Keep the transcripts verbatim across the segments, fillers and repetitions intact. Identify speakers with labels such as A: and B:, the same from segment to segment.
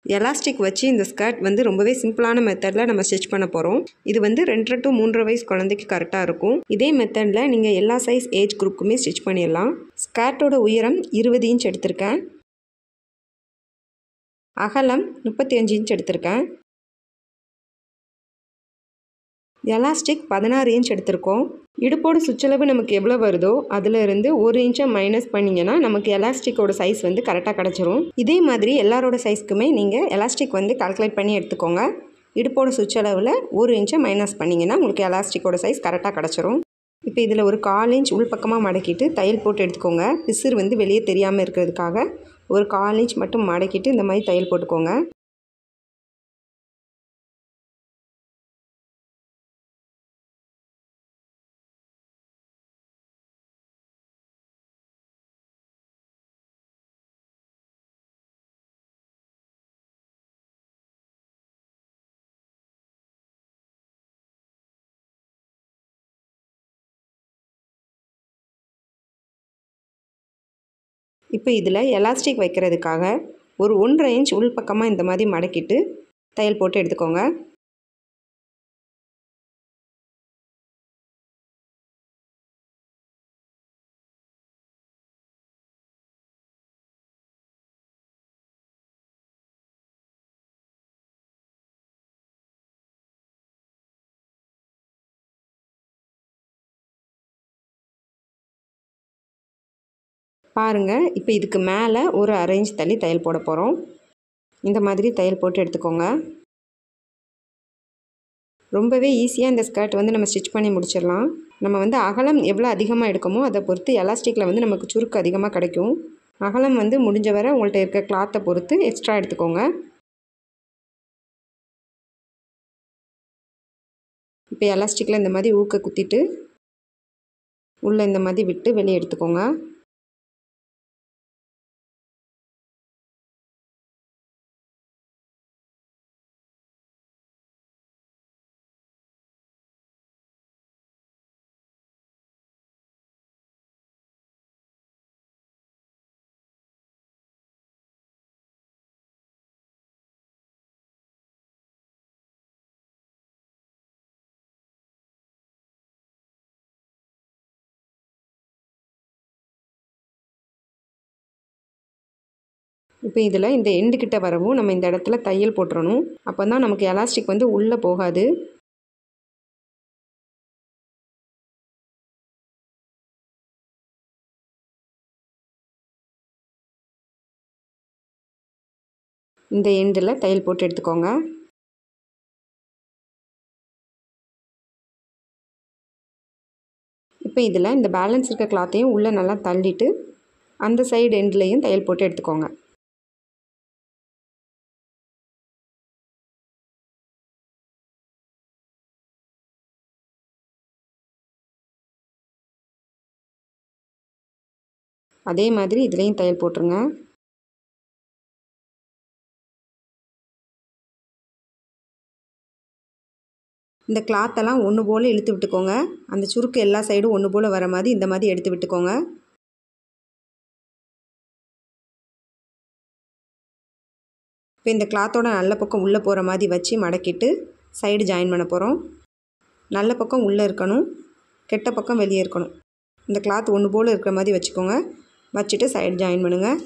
A: Elastic வச்சு இந்த skirt வந்து ரொம்பவே சிம்பிளான மெத்தடில் நம்ம ஸ்டிச் பண்ண போகிறோம். இது வந்து ரெண்டரை டு மூன்றரை வயசு குழந்தைக்கு கரெக்டாக இருக்கும். இதே மெத்தடில் நீங்கள் எல்லா சைஸ் ஏஜ் குரூப்புக்குமே ஸ்டிச் பண்ணிடலாம். ஸ்கர்ட்டோட உயரம் இருபது இன்ச் எடுத்திருக்கேன். அகலம் முப்பத்தி அஞ்சு இன்ச் எடுத்திருக்கேன். எலாஸ்டிக் பதினாறு இன்ச் எடுத்திருக்கோம். இடுப்போட சுற்றளவு நமக்கு எவ்வளோ வருதோ அதில் இருந்து ஒரு இன்ச்சை மைனஸ் பண்ணிங்கன்னா நமக்கு எலாஸ்டிக்கோட சைஸ் வந்து கரெக்டாக கிடச்சிரும். இதே மாதிரி எல்லாரோட சைஸ்க்குமே நீங்கள் எலாஸ்டிக் வந்து கால்குலேட் பண்ணி எடுத்துக்கோங்க. இடுப்போட சுற்றளவில் ஒரு இன்ச்சை மைனஸ் பண்ணிங்கன்னா உங்களுக்கு எலாஸ்டிக்கோட சைஸ் கரெக்டாக கிடச்சிரும். இப்போ இதில் ஒரு கால் இன்ச் உள்பக்கமாக மடக்கிட்டு தையல் போட்டு எடுத்துக்கோங்க. பிசுறு வந்து வெளியே தெரியாமல் இருக்கிறதுக்காக ஒரு கால் இன்ச் மட்டும் மடக்கிட்டு இந்த மாதிரி தையல் போட்டுக்கோங்க. இப்போ இதில் எலாஸ்டிக் வைக்கிறதுக்காக ஒரு ஒன்றரை இன்ச் உள்பக்கமாக இந்த மாதிரி மடக்கிட்டு தையல் போட்டு எடுத்துக்கோங்க. பாருங்கள், இப்போ இதுக்கு மேலே ஒரு அரை இன்ச் தள்ளி தையல் போட போகிறோம். இந்த மாதிரி தையல் போட்டு எடுத்துக்கோங்க. ரொம்பவே ஈஸியாக இந்த ஸ்கர்ட் வந்து நம்ம ஸ்டிச் பண்ணி முடிச்சிடலாம். நம்ம வந்து அகலம் எவ்வளோ அதிகமாக எடுக்கமோ அதை பொறுத்து எலாஸ்டிக்கில் வந்து நமக்கு சுருக்கு அதிகமாக கிடைக்கும். அகலம் வந்து முடிஞ்ச வரை உங்கள்கிட்ட இருக்க கிளாத்தை பொறுத்து எக்ஸ்ட்ரா எடுத்துக்கோங்க. இப்போ எலாஸ்டிக்கில் இந்த மாதிரி ஊக்க குத்திட்டு உள்ளே இந்த மாதிரி விட்டு வெளியே எடுத்துக்கோங்க. இப்போ இதில் இந்த எண்டு கிட்ட வரவும் நம்ம இந்த இடத்துல தையல் போட்டுறணும். அப்போ தான் நமக்கு எலாஸ்டிக் வந்து உள்ளே போகாது. இந்த எண்டில் தையல் போட்டு எடுத்துக்கோங்க. இப்போ இதில் இந்த பேலன்ஸ் இருக்க கிளாத்தையும் உள்ளே நல்லா தள்ளிட்டு அந்த சைடு எண்ட்லேயும் தையல் போட்டு எடுத்துக்கோங்க. அதே மாதிரி இதுலேயும் தையல் போட்டுருங்க. இந்த கிளாத்தெல்லாம் ஒன்று போல் இழுத்து விட்டுக்கோங்க. அந்த சுருக்கு எல்லா சைடும் ஒன்று போல் வர மாதிரி இந்த மாதிரி எடுத்து விட்டுக்கோங்க. இப்போ இந்த கிளாத்தோட நல்ல பக்கம் உள்ளே போகிற மாதிரி வச்சு மடக்கிட்டு சைடு ஜாயின் பண்ண போகிறோம். நல்ல பக்கம் உள்ளே இருக்கணும், கெட்ட பக்கம் வெளியே இருக்கணும். இந்த கிளாத் ஒன்று போல் இருக்கிற மாதிரி வச்சுக்கோங்க. வச்சுட்டு சைடு ஜாயின் பண்ணுங்கள்.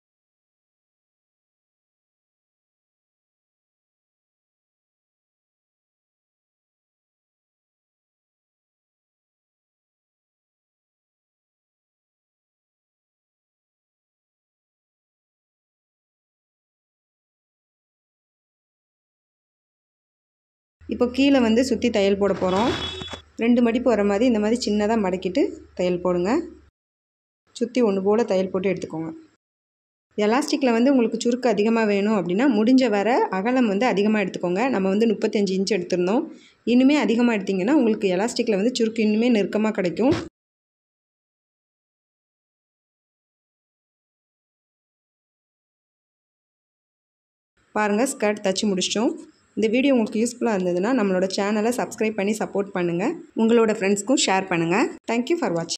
A: இப்போ கீழே வந்து சுற்றி தையல் போட போகிறோம். ரெண்டு மடிப்பு வர மாதிரி இந்த மாதிரி சின்னதாக மடக்கிட்டு தையல் போடுங்க. சுற்றி ஒன்று போல் தையல் போட்டு எடுத்துக்கோங்க. எலாஸ்டிக்கில் வந்து உங்களுக்கு சுருக்கு அதிகமாக வேணும் அப்படின்னா முடிஞ்ச வர அகலம் வந்து அதிகமாக எடுத்துக்கோங்க. நம்ம வந்து முப்பத்தஞ்சு இன்ச் எடுத்திருந்தோம். இன்னுமே அதிகமாக எடுத்திங்கன்னா உங்களுக்கு எலாஸ்டிக்கில் வந்து சுருக்கு இன்னுமே நெருக்கமாக கிடைக்கும். பாருங்கள், ஸ்கர்ட் தைச்சி முடிச்சிட்டோம். இந்த வீடியோ உங்களுக்கு யூஸ்ஃபுல்லாக இருந்ததுன்னா நம்மளோட சேனலை சப்ஸ்கிரைப் பண்ணி சப்போர்ட் பண்ணுங்கள். உங்களோட ஃப்ரெண்ட்ஸ்க்கும் ஷேர் பண்ணுங்கள். தேங்க்யூ ஃபார் வாட்சிங்.